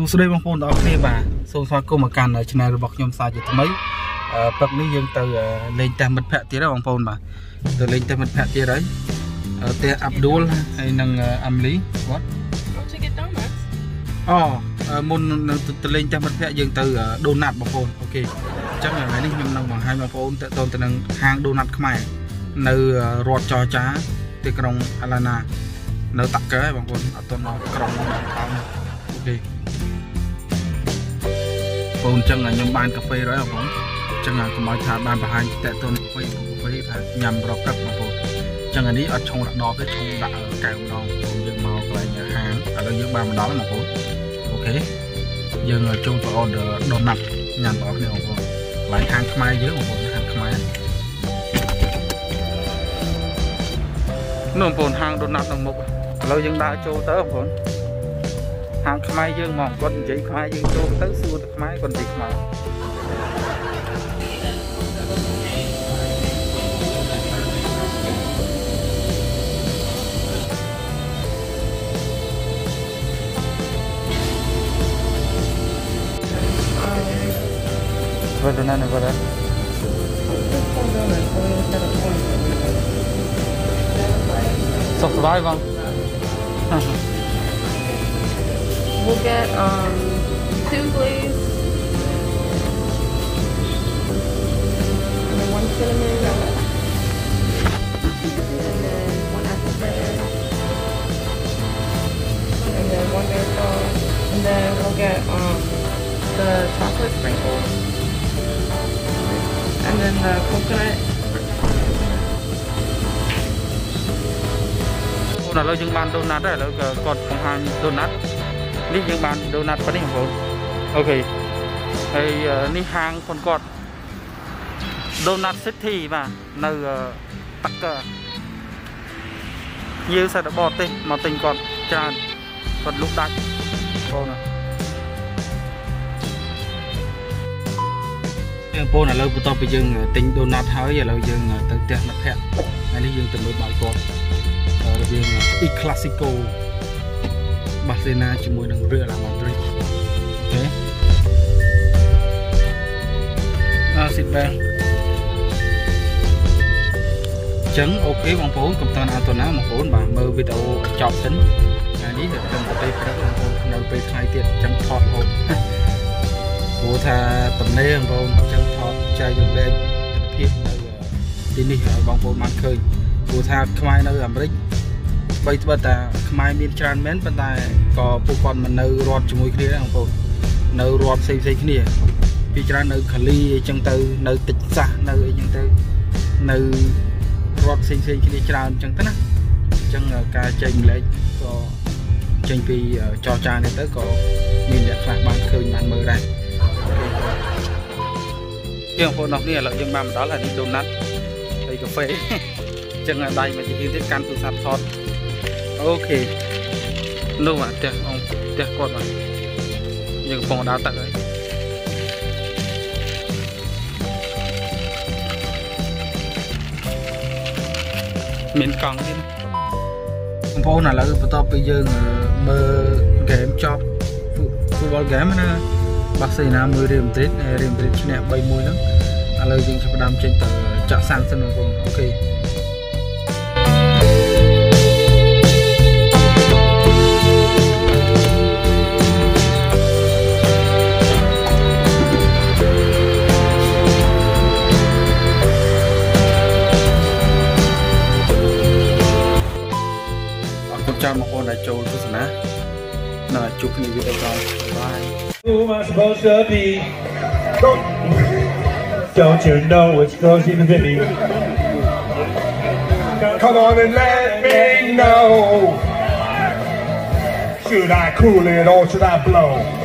ស្ដីបងប្អូនទាំងអស់គ្នាបាទសូមស្វាគមន៍មកកាន់ channel របស់ខ្ញុំសាជាថ្មីព្រឹកនេះយើងទៅលេងតែមិត្តភ័ក្តិទៀតហើយបងប្អូនបាទទៅលេងតែមិត្តភ័ក្តិទៀតហើយផ្ទះអាប់ឌុលហើយនឹងអាមីលីគាត់មុនទៅលេងតែមិត្តភ័ក្តិយើងទៅដូណាត់បងប្អូនអូខេអញ្ចឹងថ្ងៃនេះខ្ញុំនឹងបង្ហាញបងប្អូនតទៅនឹងហាងដូណាត់ខ្មែរនៅរដ្ឋចរចាទីក្រុងអាឡាណានៅតាក់កើបងប្អូនអត់ទាន់មកក្រុងដល់អូខេបងអញ្ចឹងខ្ញុំបានកាហ្វេrồiបងអញ្ចឹងកុំឲ្យថាបានបង្ហាញតទៅនឹងកាហ្វេថាញ៉ាំរកទឹកបងប្អូនអញ្ចឹងអានេះអត់ឆុងដាក់ដបទេឆុងដាក់កែវម្ដងបងយើងមកកន្លែងហាងឥឡូវយើងបានមកដល់បងប្អូនអូខេយើងចូលទៅ order ដូណាត់ញ៉ាំបងប្អូនបងប្អូនកន្លែងហាងខ្មែរយើងបងប្អូនហាងខ្មែរនោះបងប្អូនហាងដូណាត់នៅមុខឥឡូវយើងដើរចូលទៅបងប្អូនហាងខ្មែរយើងមកគាត់និយាយខ្មែរយើងចូលទៅសួរទៅខ្មែរគាត់និយាយខ្មែរWhat do you know? Soft survive on. We'll get 2 please. And then 1 cinnamon. And then 1 apple cider. And then 1 bear sauce. And then we'll get the chocolate sprinkles. And then the coconut. ឥឡូវយើងបានដូណាត់ហើយឥឡូវគាត់បង្ហាញដូណាត់នេះយើងបានដូណាត់ប៉ុណ្នេះបងប្អូនអូខេហើយនេះហាងគាត់ដូណាត់ City បាទនៅតាក់កើយើងសិតបតទេសមកទិញគាត់ច្រើនគាត់លុបដាច់បងប្អូនឥឡូវបន្ទាប់ពីយើងទិញដូណាត់ហើយឥឡូវយើងទៅផ្ទះមិត្តភ័ក្តិហើយនេះយើងទៅមើលបាយគាត់របៀង E Clasico បាសេណាជាមួយនឹង Real Madrid អូខេsit back ចឹងអូខេបងប្អូនកុំតាន់អាតណាបងប្អូនបាទមើលវីដេអូចប់សិនថ្ងៃនេះទៅពេលព្រឹកបងប្អូននៅពេលថ្ងៃទៀតចឹងថតហូបព្រោះថាតំណេបងប្អូនចឹងថតចែកយកលេខទិដ្ឋភាពនៅទីនេះឲ្យបងប្អូនបានឃើញព្រោះថាខ្មែរនៅអាមេរិកបីត្បិតតែខ្មែរមានច្រើនមែនប៉ុន្តែក៏ពួកគាត់មិននៅរដ្ឋជាមួយគ្នាដែរបងប្អូននៅរដ្ឋផ្សេងៗគ្នាពីច្រើននៅខាលីអីចឹងទៅនៅតិចសាសនៅអីចឹងទៅនៅរដ្ឋផ្សេងៗគ្នាច្រើនអញ្ចឹងទៅណាអញ្ចឹងការចែកម្លែកក៏ចេញពីចរចានេះទៅក៏មានអ្នកខ្លះបានឃើញបានមើលដែរអូខេបងប្អូនអរគ្នាឥឡូវយើងបានមកដល់ហើយនេះដូណាត់ហើយកាហ្វេអញ្ចឹងដៃមកជាទៀតកាន់ទូរស័ព្ទថតអូខេនោះផ្ទះអង្គផ្ទះគាត់បាទយើងកំពុងដើរទឹកហើយមានកង់ទៀតបងប្អូនឥឡូវបន្ទាប់ពីយើងមើលហ្គេមចប់ football game ណាបាសេណាមួយរៀលម៉ាឌ្រីតឈ្នះ 3-1 ហ្នឹងឥឡូវយើងចាប់ផ្ដើមចេញទៅចាក់សាំងសិនបងប្អូនអូខេចាំបងប្អូនដែលចូលទស្សនានៅជួបគ្នាវីដេអូក្រោយបាយ Who am I supposed to be? Don't you know it's closing the baby? Come on and let me know. Should I cool it or should I blow?